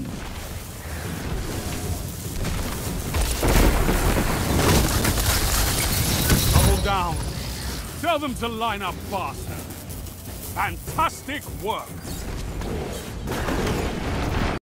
Double down. Tell them to line up faster. Fantastic work!